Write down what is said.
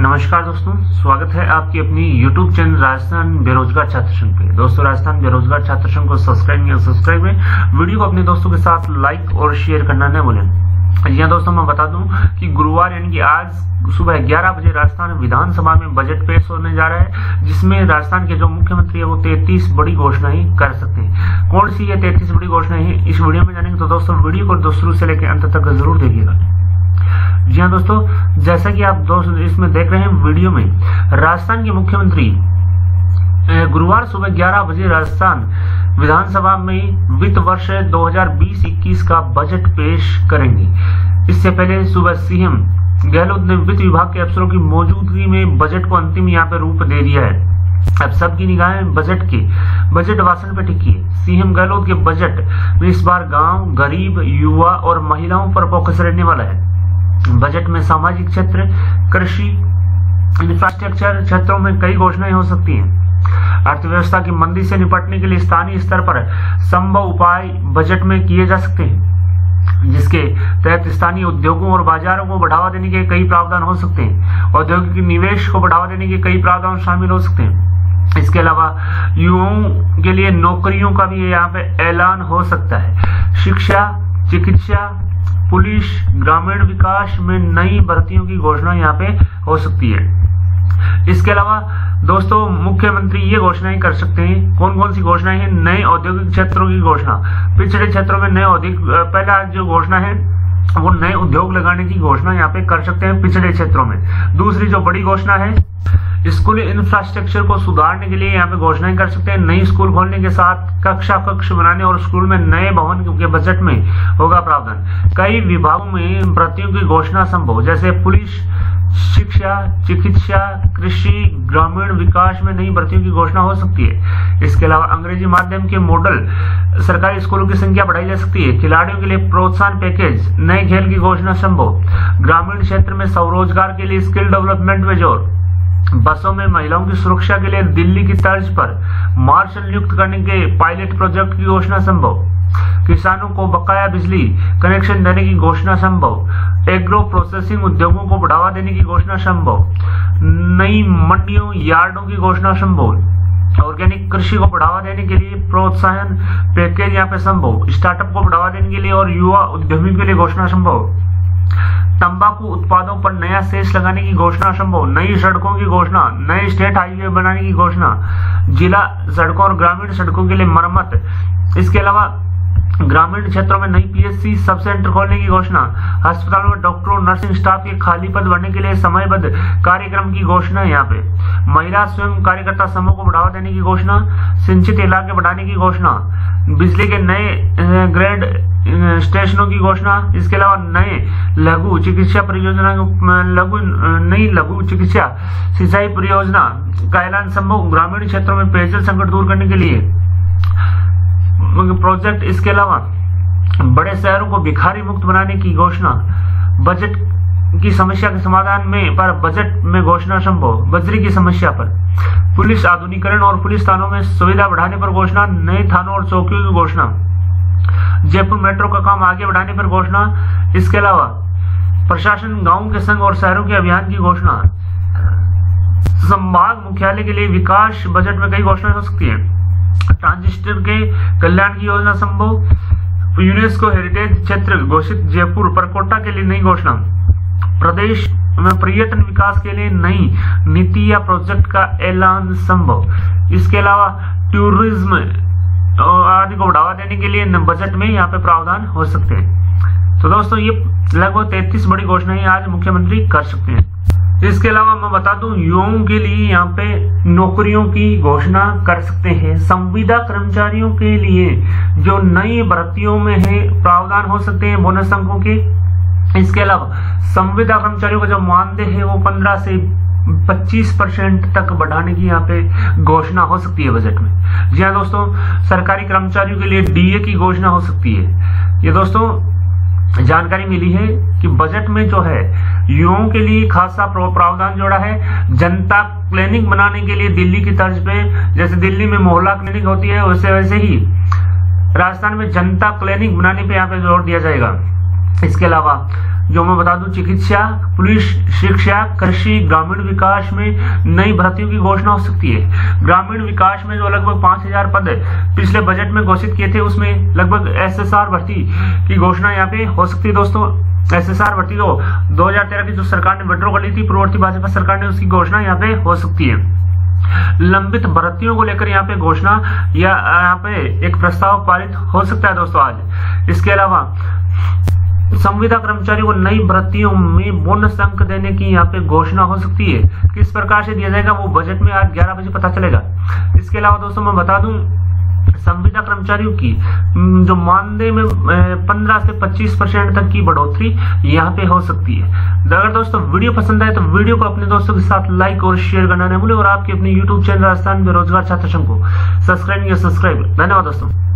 नमस्कार दोस्तों, स्वागत है आपकी अपनी YouTube चैनल राजस्थान बेरोजगार छात्र संघ पे। दोस्तों, राजस्थान बेरोजगार छात्र संघ को सब्सक्राइब में वीडियो को अपने दोस्तों के साथ लाइक और शेयर करना न भूलें। जी दोस्तों, मैं बता दूं कि गुरुवार यानी कि आज सुबह 11 बजे राजस्थान विधानसभा में बजट पेश होने जा रहा है, जिसमें राजस्थान के जो मुख्यमंत्री है वो 33 बड़ी घोषणाएं कर सकते हैं। कौन सी ये 33 बड़ी घोषणाएं हैं, इस वीडियो में जानेंगे। तो दोस्तों, वीडियो को शुरू से लेकर अंत तक जरूर देखिएगा। जी हाँ दोस्तों, जैसा कि आप दोस्तों इसमें देख रहे हैं वीडियो में, राजस्थान के मुख्यमंत्री गुरुवार सुबह 11 बजे राजस्थान विधानसभा में वित्त वर्ष 2020-21 का बजट पेश करेंगे। इससे पहले सुबह सीएम गहलोत ने वित्त विभाग के अफसरों की मौजूदगी में बजट को अंतिम यहाँ पे रूप दे दिया है। अब सबकी निगाहें बजट भाषण पे टिकी है। सीएम गहलोत के बजट में इस बार गांव, गरीब, युवा और महिलाओं पर फोकस रहने वाला है। बजट में सामाजिक क्षेत्र, कृषि, इंफ्रास्ट्रक्चर क्षेत्रों में कई घोषणाएं हो सकती हैं। अर्थव्यवस्था की मंदी से निपटने के लिए स्थानीय स्तर पर संभव उपाय बजट में किए जा सकते हैं, जिसके तहत स्थानीय उद्योगों और बाजारों को बढ़ावा देने के कई प्रावधान हो सकते हैं। औद्योगिक निवेश को बढ़ावा देने के कई प्रावधान शामिल हो सकते हैं। इसके अलावा युवाओं के लिए नौकरियों का भी यहाँ पे ऐलान हो सकता है। शिक्षा, चिकित्सा, पुलिस, ग्रामीण विकास में नई भर्तियों की घोषणा यहाँ पे हो सकती है। इसके अलावा दोस्तों, मुख्यमंत्री ये घोषणाएं कर सकते हैं। कौन कौन सी घोषणाएं हैं? नए औद्योगिक क्षेत्रों की घोषणा, पिछड़े क्षेत्रों में नए औद्योगिक, पहला जो घोषणा है वो नए उद्योग लगाने की घोषणा यहाँ पे कर सकते हैं पिछड़े क्षेत्रों में। दूसरी जो बड़ी घोषणा है, स्कूल इंफ्रास्ट्रक्चर को सुधारने के लिए यहाँ पे घोषणाएं कर सकते हैं। नई स्कूल खोलने के साथ कक्ष बनाने और स्कूल में नए भवन के बजट में होगा प्रावधान। कई विभागों में भर्तियों की घोषणा संभव, जैसे पुलिस, शिक्षा, चिकित्सा, कृषि, ग्रामीण विकास में नई भर्तियों की घोषणा हो सकती है। इसके अलावा अंग्रेजी माध्यम के मॉडल सरकारी स्कूलों की संख्या बढ़ाई जा सकती है। खिलाड़ियों के लिए प्रोत्साहन पैकेज, नए खेल की घोषणा संभव। ग्रामीण क्षेत्र में स्वरोजगार के लिए स्किल डेवलपमेंट में जोर। बसों में महिलाओं की सुरक्षा के लिए दिल्ली की तर्ज पर मार्शल नियुक्त करने के पायलट प्रोजेक्ट की घोषणा संभव। किसानों को बकाया बिजली कनेक्शन देने की घोषणा संभव। एग्रो प्रोसेसिंग उद्योगों को बढ़ावा देने की घोषणा संभव। नई मंडियों, यार्डों की घोषणा संभव। ऑर्गेनिक कृषि को बढ़ावा देने के लिए प्रोत्साहन पैकेज यहाँ पे संभव। स्टार्टअप को बढ़ावा देने के लिए और युवा उद्यमी के लिए घोषणा संभव। तंबाकू उत्पादों पर नया सेस लगाने की घोषणा संभव। नई सड़कों की घोषणा, नए स्टेट हाईवे बनाने की घोषणा, जिला सड़कों और ग्रामीण सड़कों के लिए मरम्मत। इसके अलावा ग्रामीण क्षेत्रों में नई पीएचसी सब सेंटर खोलने की घोषणा। अस्पतालों में डॉक्टरों, नर्सिंग स्टाफ के खाली पद भरने के लिए समयबद्ध कार्यक्रम की घोषणा है यहाँ पे। महिला स्वयं कार्यकर्ता समूह को बढ़ावा देने की घोषणा। सिंचित इलाके बढ़ाने की घोषणा। बिजली के नए ग्रेड स्टेशनों की घोषणा। इसके अलावा नए लघु चिकित्सा परियोजना, नई लघु चिकित्सा सिंचाई परियोजना का ऐलान संभव। ग्रामीण क्षेत्रों में पेयजल संकट दूर करने के लिए प्रोजेक्ट। इसके अलावा बड़े शहरों को भिखारी मुक्त बनाने की घोषणा। बजट की समस्या के समाधान में पर बजट में घोषणा संभव। बजरी की समस्या पर। पुलिस आधुनिकीकरण और पुलिस थानों में सुविधा बढ़ाने पर घोषणा। नए थानों और चौकियों की घोषणा। जयपुर मेट्रो का काम आगे बढ़ाने पर घोषणा। इसके अलावा प्रशासन गांवों के संग और शहरों के अभियान की घोषणा। संभाग मुख्यालय के लिए विकास बजट में कई घोषणाएं हो सकती है। ट्रांजिस्टर के कल्याण की योजना संभव। यूनेस्को हेरिटेज क्षेत्र घोषित। जयपुर परकोटा के लिए नई घोषणा। प्रदेश में पर्यटन विकास के लिए नई नीति या प्रोजेक्ट का ऐलान संभव। इसके अलावा टूरिज्म आदि को बढ़ावा देने के लिए बजट में यहाँ पे प्रावधान हो सकते हैं। तो दोस्तों, ये लगभग 33 बड़ी घोषणाएं आज मुख्यमंत्री कर सकते हैं। इसके अलावा मैं बता दूं, युवाओं के लिए यहाँ पे नौकरियों की घोषणा कर सकते हैं। संविदा कर्मचारियों के लिए जो नई भर्तियों में है प्रावधान हो सकते हैं बोनस अंकों के। इसके अलावा संविदा कर्मचारियों का जो मानदेय है वो 15 से 25% तक बढ़ाने की यहाँ पे घोषणा हो सकती है बजट में। जी हाँ दोस्तों, सरकारी कर्मचारियों के लिए डीए की घोषणा हो सकती है। ये दोस्तों जानकारी मिली है कि बजट में जो है युवाओं के लिए खासा प्रावधान जोड़ा है। जनता क्लिनिक बनाने के लिए दिल्ली की तर्ज पे, जैसे दिल्ली में मोहल्ला क्लिनिक होती है वैसे ही राजस्थान में जनता क्लिनिक बनाने पे यहाँ पे जोर दिया जाएगा। इसके अलावा जो मैं बता दूं, चिकित्सा, पुलिस, शिक्षा, कृषि, ग्रामीण विकास में नई भर्तियों की घोषणा हो सकती है। ग्रामीण विकास में जो लगभग 5000 पद पिछले बजट में घोषित किए थे, उसमें लगभग SSR भर्ती की घोषणा यहाँ पे हो सकती है दोस्तों। SSR भर्ती को 2013 की जो सरकार ने विड्रॉ कर ली थी, पूर्ववर्ती भाजपा सरकार ने, उसकी घोषणा यहाँ पे हो सकती है। लंबित भर्तियों को लेकर यहाँ पे घोषणा या यहाँ पे एक प्रस्ताव पारित हो सकता है दोस्तों आज। इसके अलावा संविदा कर्मचारियों को नई भर्तियों में बोनस अंक देने की यहाँ पे घोषणा हो सकती है। किस प्रकार से दिया जाएगा वो बजट में आज 11 बजे पता चलेगा। इसके अलावा दोस्तों मैं बता दूं, संविदा कर्मचारियों की जो मानदेय में 15 से 25% तक की बढ़ोतरी यहाँ पे हो सकती है। अगर दोस्तों वीडियो पसंद आए तो वीडियो को अपने दोस्तों के साथ लाइक और शेयर करना न भूलें और आपके अपने YouTube चैनल राजस्थान बेरोजगार छात्र संघ को सब्सक्राइब। धन्यवाद दोस्तों।